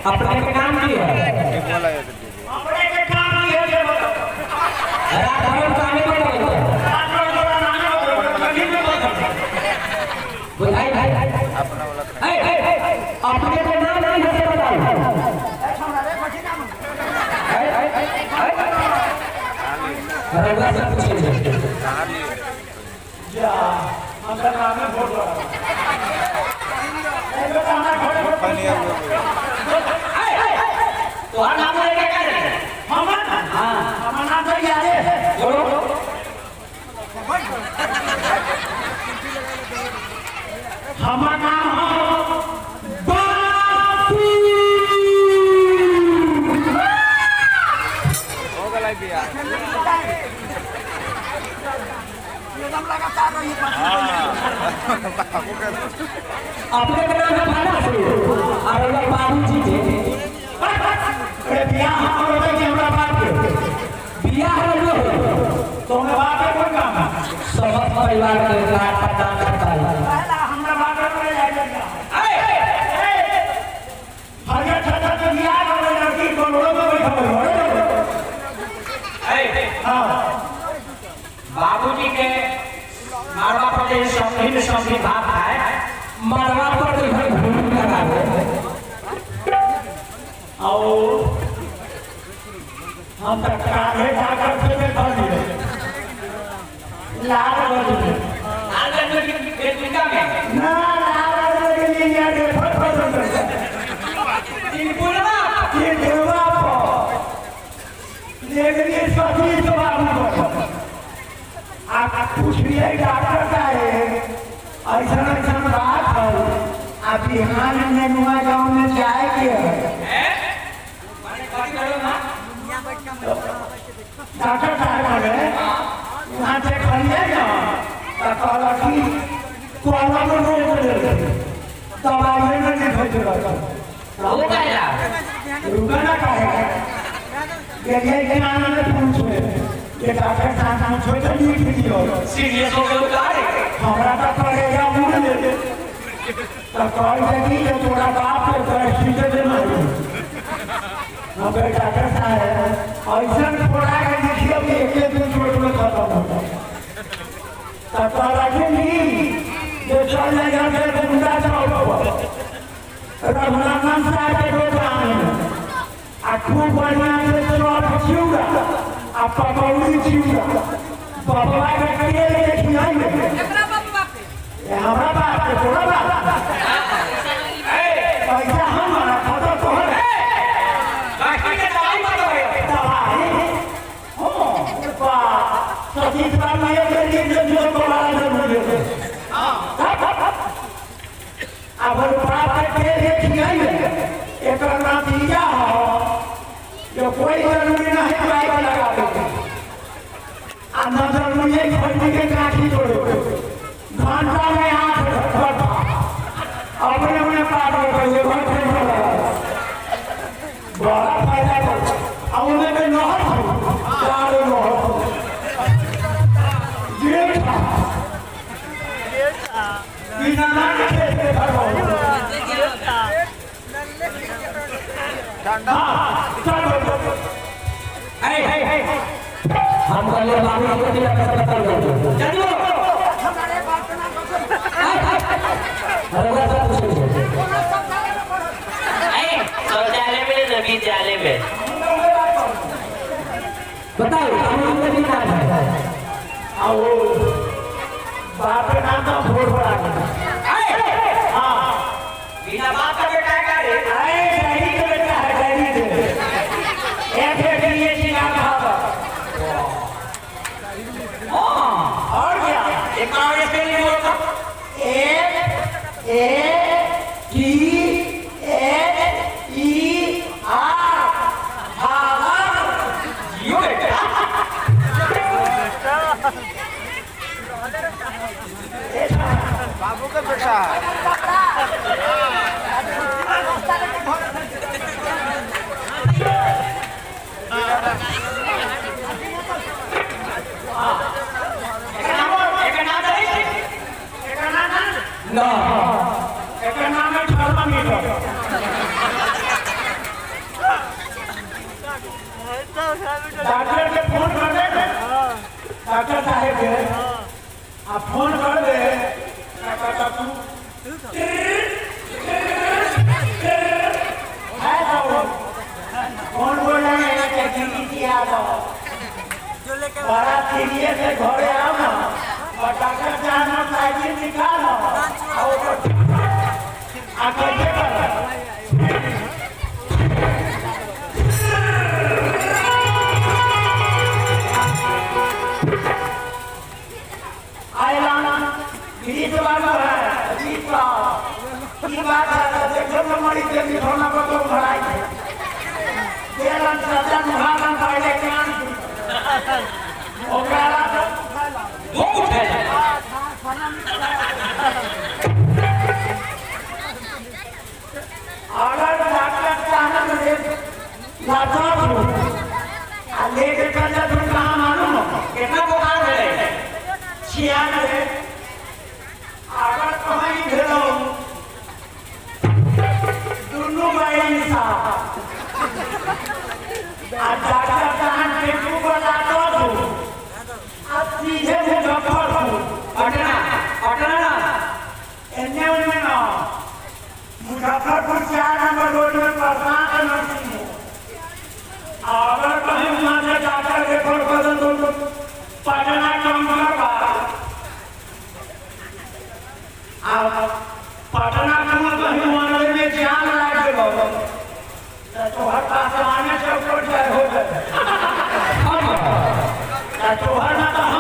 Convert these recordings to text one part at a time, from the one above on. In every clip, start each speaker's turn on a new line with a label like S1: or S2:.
S1: अपने के नाम की है अपने के नाम की है ये बताओ राघवन स्वामी को राघवन का नाम कभी भी बताओ भाई अपना वाला अपने के नाम नहीं है बताओ छोड़ा रे मछली नाम रंगा से पूछिए कहां लिए जा हमरा नाम है बोल रहा है ये नाम है पानी तो हर नाम लेके क्या है हमन हां हमन नाम तो याद है बोलो हमन नाम बापू हो गला दिया ये नाम लगातार नहीं हां अपने के नाम भाड़ा से और ये बाबूजी थे अरे बियाह हो गया कि हमरा बाप के बियाह हो गया तो हमरा बाप के कोई काम सब परिवार के रात पता करता है पहला हमरा बाप के जाएगा ए हरिया छाता के बियाह हो गया लड़की को लोग में बैठा हो ए हां बाबूजी के मारवा पर जो समधी बाप है मारवा पर तो घर घूम लगा है आओ हम तक काहे जाकर से में कर दिए लाल बजे लाल बजे के टीका में ना लाल बजे के लिए ये फट इन बोलना ये देवा को लेकिन ये सभी तो आप पूछिए डॉक्टर का है ऐसा ऐसा बात है आप यहाँ नेनुआ गांव में जाए के डॉक्टर साहब बोले वहाँ से खरीदे ना तो कहला कि कोला में रोक दे दवाई में नहीं भेज रहा रुका ना कहे ये ज्ञान में पूछे ये डॉक्टर साहब पूछो तो लिख दियो सीरियस हो गए उतारे हमरा तो करेगा मुंह ले तो कह देगी कि तोरा बाप के दृष्टि से दे मारी हम डॉक्टर साहब ऐसा थोड़ा के देखियो कि एक दिन छोड़ में खत्म होता तो कहला कि ये चल जाएगा फिर गुंडा चौक पर रघुनाथन साहब के दुकान में आ खूब बढ़िया से चौक चिउरा आ पकौड़ी चिउरा बबुआ के तेल के खियाइए एकरा बबुआ पे ये हमरा बाप के तोरा बाप पैसा हमारा खाता तो है बाकी के दवाई मत हो दवाई हो बा सजीत बार में ये जो बोला है मुझे हां अब बाप के तेल के खियाइए एकरा नतीजा हो जो कोई जरूरी नहीं दवाई लगा दो अंदर मुझे खरीद के काठी तोड़ो घंटा में हाथ बढ़ा अपने अपने पार हो गए ये बहुत फेमस है बड़ा फायदा है अब उन्हें में नहर चार नहर ये था बिना नाक के भरो ये था ठंडा चलो हम वाले बाबू को दिला कर कर चलो हमारे बात ना अरे सब कुछ शौचालय में नबी जाले में बताओ हम नबी नाम है आओ बाप का नाम तो फोड़ पड़ा हां बिना बाप का बेटा है रे डैडी का बेटा है डैडी से एक ये सिखा कहा और क्या एक और स्पेलिंग बोलो एक A T H E R भावर जियो बेटा बाबू का बेटा ना एक नाम है थर्मामीटर डॉक्टर के फोन कर दे डॉक्टर साहब के आप फोन कर दे फोन बोल रहे हैं बड़ा सीरियस है घरे आओ ना और डॉक्टर जानो साइकिल निकालो आकर के मरी के मिठौना को तो भराई है तेलन सदा मुहाना पहले कान ओकरा वो उठे अगर डॉक्टर चाहना मुझे लाता हूं ले के कल तुम कहां मालूम कितना बुखार है 96 अगर कहीं भेलो डॉक्टर साहब के बता दो अब सीधे मुजफ्फरपुर पटना एने उनमें ना मुजफ्फरपुर 4 नंबर रोड में प्रशांत नर्सिंग अगर कहीं वहां से डॉक्टर रेफर कर दो पटना कंपनी का अब पटना कहीं वहां में जान लग गए तो हर पास आने से ऊपर जाए हो जाए तो हर ना तो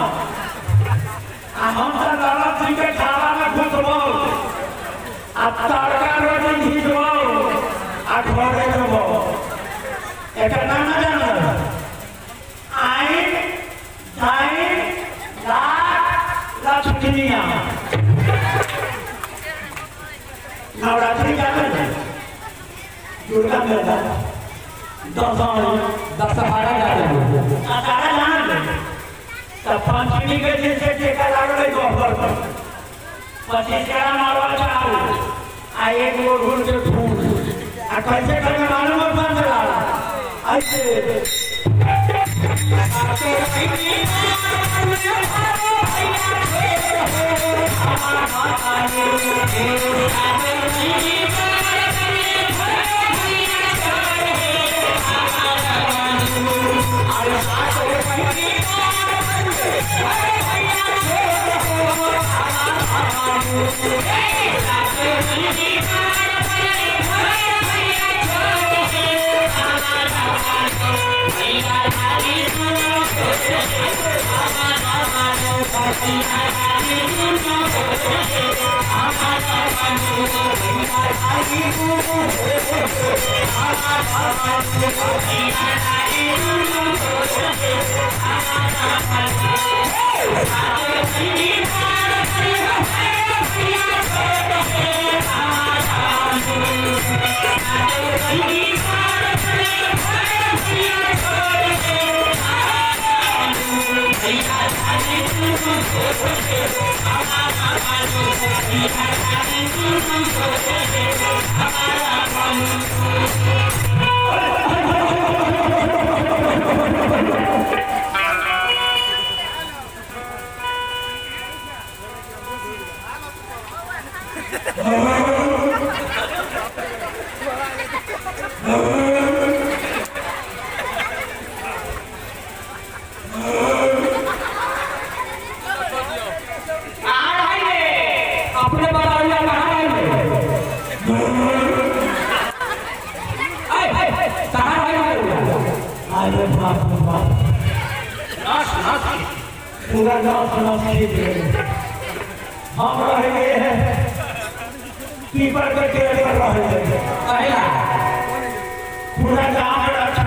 S1: हम तो गलत सिंह के खावा में घुसबो अब तड़का रोटी घिसबो आ घरे देबो एकर नाम जानो आइन दाइन लक्ष्मीया नवरात्रि का दुर्गा मेला दशहरा जाते तब पंचमी के जैसे टेका लागल गोबर पर 25 ग्राम मारवा चाउ आ एक वो ढूंढ के ढूंढ आ कैसे करके मालूम है बंद लाला ऐसे पूरा गाँव हम रहे पीपर के पेड़ पर रहे पूरा गाँव अच्छा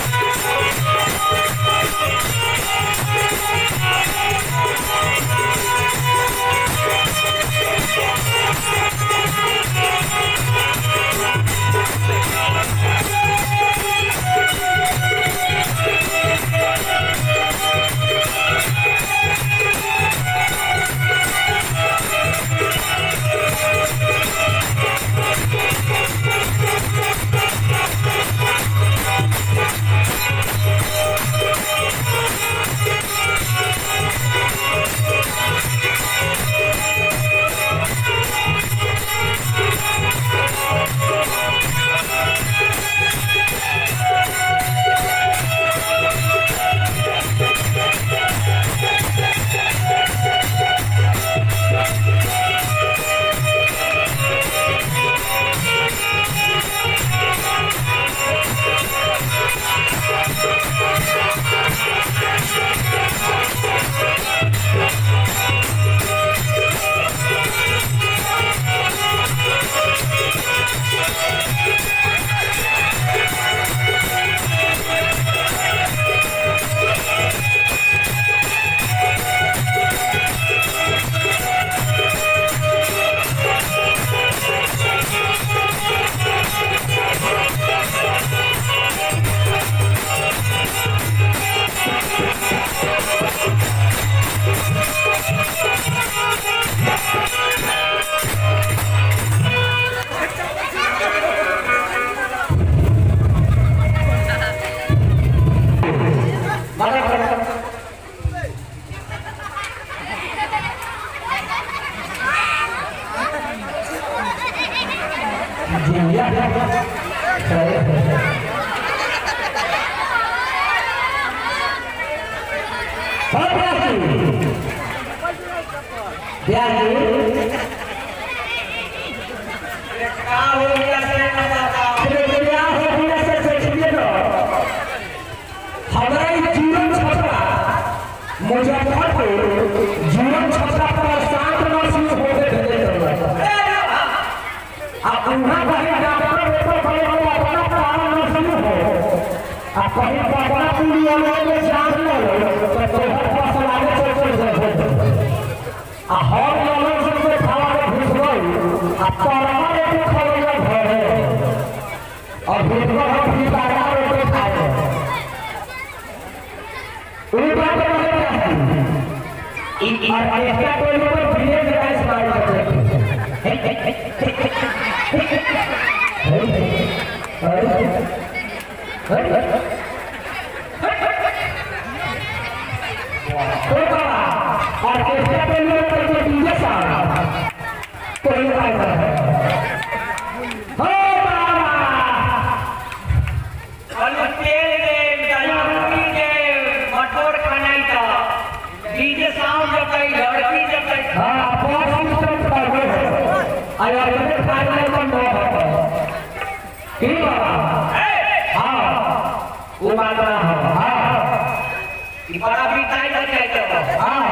S2: चलो मारा कर जिया जीवन छपरा पर शांत नर्सिंग होते थे आप उन्हें कहीं डॉक्टर पेपर खड़े हो अपना प्राण नर्सिंग हो आप कहीं पकड़ा पूरी वाले में जान लो तो तोहर फसल आगे चल जाए आ हर नॉलेज से खावा घुस गई आप परमा एक खबर घर है और भेजवा हम भी बागा रोटे खाए उन बात और ऐसा कोई लोग विलेज राइस मार करते हैं तो बाबा और ऐसा कोई लोग करते हैं सारा कोई बात नहीं हो बाबा
S3: और तेल दे गलती दे मटोर खाना ही था डीजे साउंड जब कहीं लड़की जब कहीं
S2: हाँ बहुत सिस्टम कर रहे हैं अरे ये कार्य में न हो ठीक बाबा हाँ वो बात ना हो हाँ
S3: ये बड़ा भी टाइम हो जाए तो
S2: हाँ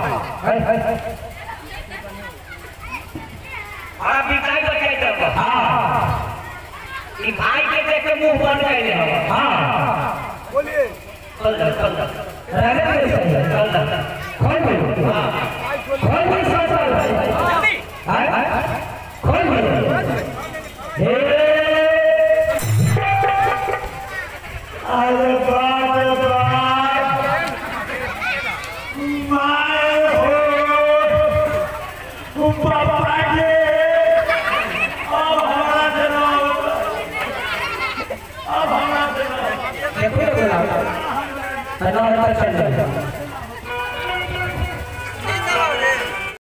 S3: बड़ा भी टाइम हो जाए तो
S2: हाँ
S3: ये भाई के देख के मुंह बंद कर ले
S2: हाँ
S3: बोलिए चल
S2: रहने दे
S3: चल
S2: खोल दे
S3: हाँ
S2: खोल दे सब खोल दे
S1: अरे बाप रे बाप माय हो बाबा के अब हमारा देना
S2: देखो ना चल